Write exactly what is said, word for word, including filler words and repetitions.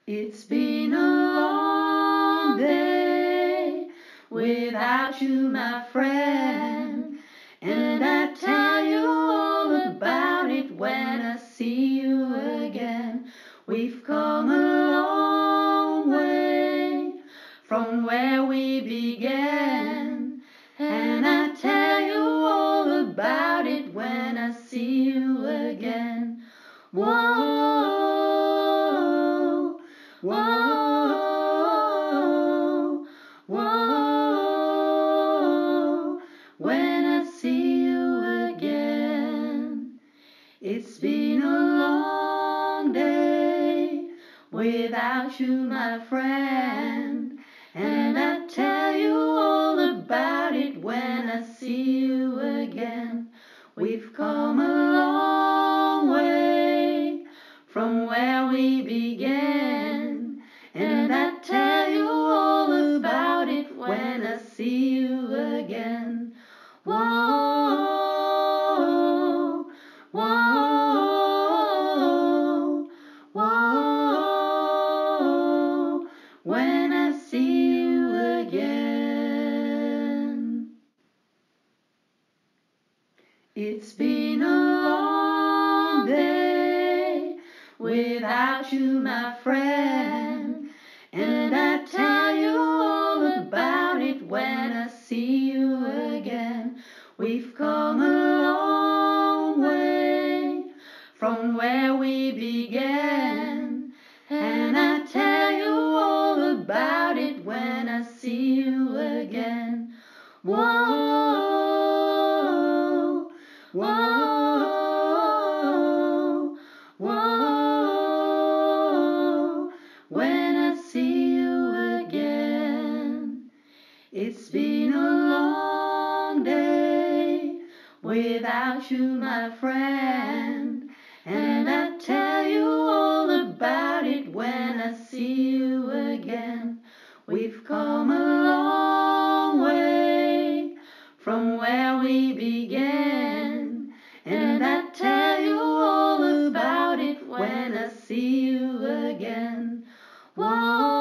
It's been a long day without you, my friend, and I tell you all about it when I see you again. We've come a long way from where we began, and I tell you all about it when I see you again. Whoa, whoa, whoa, when I see you again. It's been a long day without you, my friend, and I tell you all about it when I see you again. We've come a long way from where we began, and I tell you all about it when I see you again. Whoa, whoa, whoa, when I see you again. It's been a long day without you, my friend, and I tell you all about it when I see you again. We've come a long way from where we began, and I tell you all about it when I see you again. Whoa, whoa, whoa, when I see you again. It's been a long day without you, my friend, and I tell you all about it when I see you again. We've come a long way from where we began, and I tell you all about it when I see you again. Whoa.